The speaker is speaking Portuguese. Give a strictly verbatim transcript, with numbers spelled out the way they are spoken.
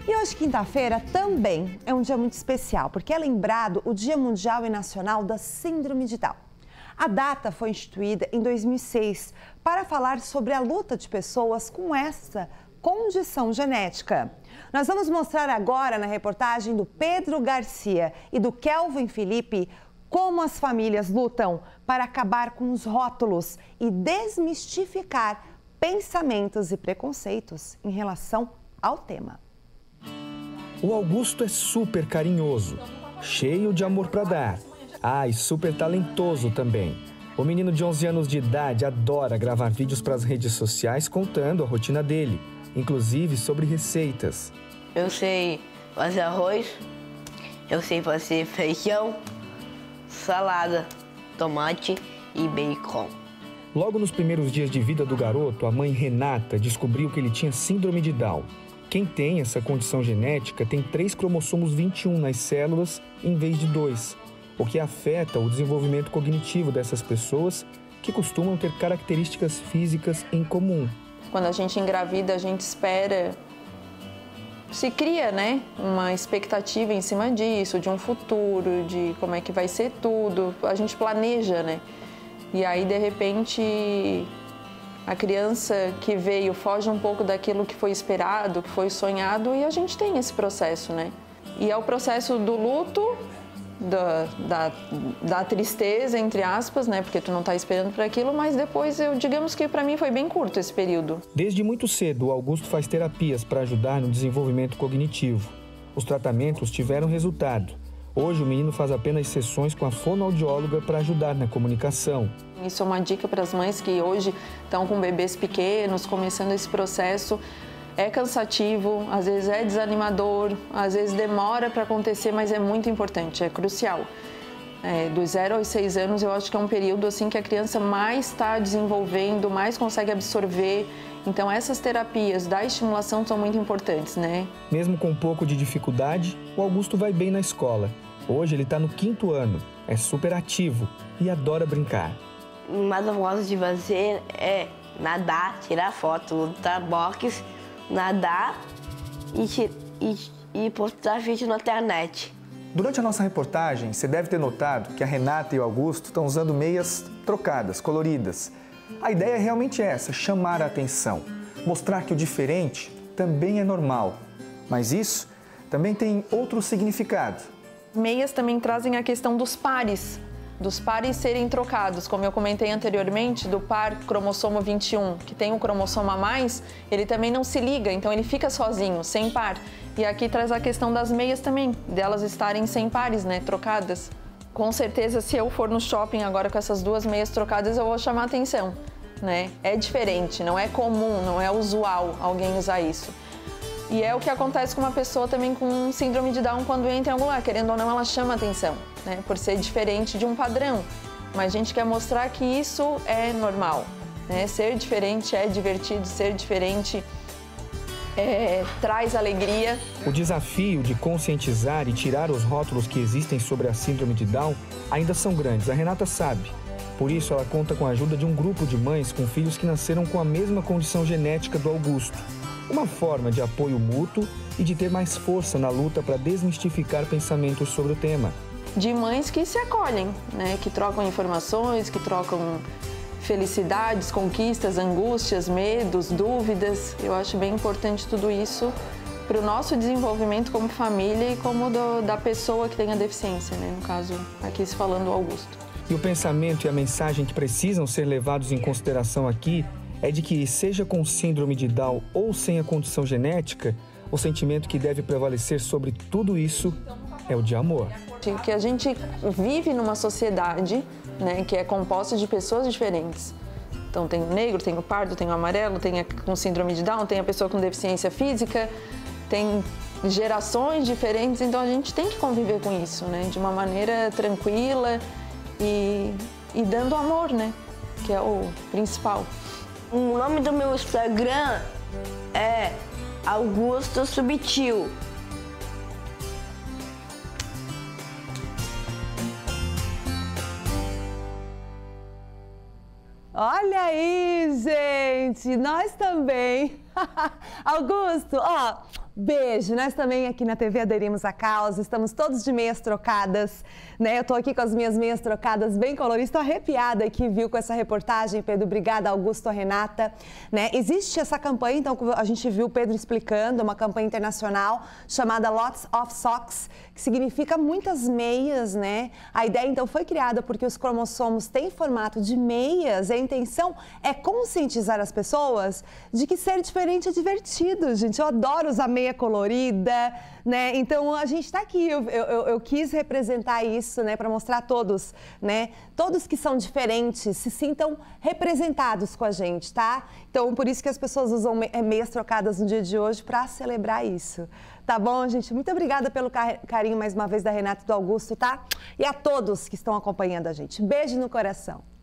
E hoje, quinta-feira, também é um dia muito especial, porque é lembrado o Dia Mundial e Nacional da Síndrome de Down. A data foi instituída em dois mil e seis para falar sobre a luta de pessoas com essa condição genética. Nós vamos mostrar agora na reportagem do Pedro Garcia e do Kelvin Felipe como as famílias lutam para acabar com os rótulos e desmistificar pensamentos e preconceitos em relação ao tema. O Augusto é super carinhoso, cheio de amor para dar. Ah, e super talentoso também. O menino de onze anos de idade adora gravar vídeos para as redes sociais contando a rotina dele, inclusive sobre receitas. Eu sei fazer arroz, eu sei fazer feijão, salada, tomate e bacon. Logo nos primeiros dias de vida do garoto, a mãe Renata descobriu que ele tinha síndrome de Down. Quem tem essa condição genética tem três cromossomos vinte e um nas células em vez de dois, o que afeta o desenvolvimento cognitivo dessas pessoas que costumam ter características físicas em comum. Quando a gente engravida, a gente espera, se cria, né, uma expectativa em cima disso, de um futuro, de como é que vai ser tudo, a gente planeja, né? E aí, de repente, a criança que veio foge um pouco daquilo que foi esperado, que foi sonhado, e a gente tem esse processo, né? E é o processo do luto, da, da, da tristeza, entre aspas, né? Porque tu não tá esperando por aquilo, mas depois, eu, digamos que para mim foi bem curto esse período. Desde muito cedo, o Augusto faz terapias para ajudar no desenvolvimento cognitivo. Os tratamentos tiveram resultado. Hoje, o menino faz apenas sessões com a fonoaudióloga para ajudar na comunicação. Isso é uma dica para as mães que hoje estão com bebês pequenos, começando esse processo. É cansativo, às vezes é desanimador, às vezes demora para acontecer, mas é muito importante, é crucial. É, dos zero aos seis anos, eu acho que é um período assim que a criança mais está desenvolvendo, mais consegue absorver. Então, essas terapias da estimulação são muito importantes, né? Mesmo com um pouco de dificuldade, o Augusto vai bem na escola. Hoje ele está no quinto ano, é super ativo e adora brincar. Mas eu gosto de fazer é nadar, tirar foto, lutar boxe, nadar e, e, e postar vídeo na internet. Durante a nossa reportagem, você deve ter notado que a Renata e o Augusto estão usando meias trocadas, coloridas. A ideia é realmente essa, chamar a atenção, mostrar que o diferente também é normal. Mas isso também tem outro significado. Meias também trazem a questão dos pares, dos pares serem trocados. Como eu comentei anteriormente, do par cromossomo vinte e um, que tem um cromossomo a mais, ele também não se liga, então ele fica sozinho, sem par. E aqui traz a questão das meias também, delas estarem sem pares, né, trocadas. Com certeza, se eu for no shopping agora com essas duas meias trocadas, eu vou chamar atenção, né? É diferente, não é comum, não é usual alguém usar isso. E é o que acontece com uma pessoa também com síndrome de Down quando entra em algum lugar, querendo ou não, ela chama atenção, né? Por ser diferente de um padrão. Mas a gente quer mostrar que isso é normal, né? Ser diferente é divertido, ser diferente é, traz alegria. O desafio de conscientizar e tirar os rótulos que existem sobre a síndrome de Down ainda são grandes, a Renata sabe. Por isso, ela conta com a ajuda de um grupo de mães com filhos que nasceram com a mesma condição genética do Augusto. Uma forma de apoio mútuo e de ter mais força na luta para desmistificar pensamentos sobre o tema. De mães que se acolhem, né? Que trocam informações, que trocam felicidades, conquistas, angústias, medos, dúvidas. Eu acho bem importante tudo isso para o nosso desenvolvimento como família e como do, da pessoa que tem a deficiência, né? No caso, aqui se falando do Augusto. E o pensamento e a mensagem que precisam ser levados em consideração aqui é de que, seja com síndrome de Down ou sem a condição genética, o sentimento que deve prevalecer sobre tudo isso é o de amor. Que a gente vive numa sociedade, né, que é composta de pessoas diferentes. Então tem o negro, tem o pardo, tem o amarelo, tem a com síndrome de Down, tem a pessoa com deficiência física, tem gerações diferentes, então a gente tem que conviver com isso, né, de uma maneira tranquila e, e dando amor, né, que é o principal. O nome do meu Instagram é Augusto Subtil. Olha aí, gente, nós também. Augusto, ó, Beijo! Nós também aqui na T V aderimos à causa, estamos todos de meias trocadas, né? Eu tô aqui com as minhas meias trocadas bem coloridas, estou arrepiada aqui, viu, com essa reportagem, Pedro. Obrigada, Augusto, Renata, né? Existe essa campanha, então, a gente viu o Pedro explicando, uma campanha internacional chamada Lots of Socks, que significa muitas meias, né? A ideia, então, foi criada porque os cromossomos têm formato de meias e a intenção é conscientizar as pessoas de que ser diferente é divertido, gente. Eu adoro usar meia colorida, né? Então a gente está aqui, eu, eu, eu quis representar isso, né? Para mostrar a todos, né? Todos que são diferentes se sintam representados com a gente, tá? Então por isso que as pessoas usam meias trocadas no dia de hoje para celebrar isso. Tá bom, gente? Muito obrigada pelo carinho mais uma vez da Renata e do Augusto, tá? E a todos que estão acompanhando a gente. Beijo no coração.